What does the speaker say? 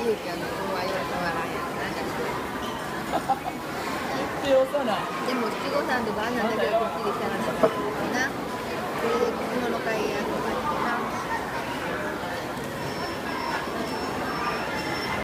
空気はここはよく変わらんやん。なんか強さない。 でも七五三とかあんなんだけどこっちできたらな。これで着物買い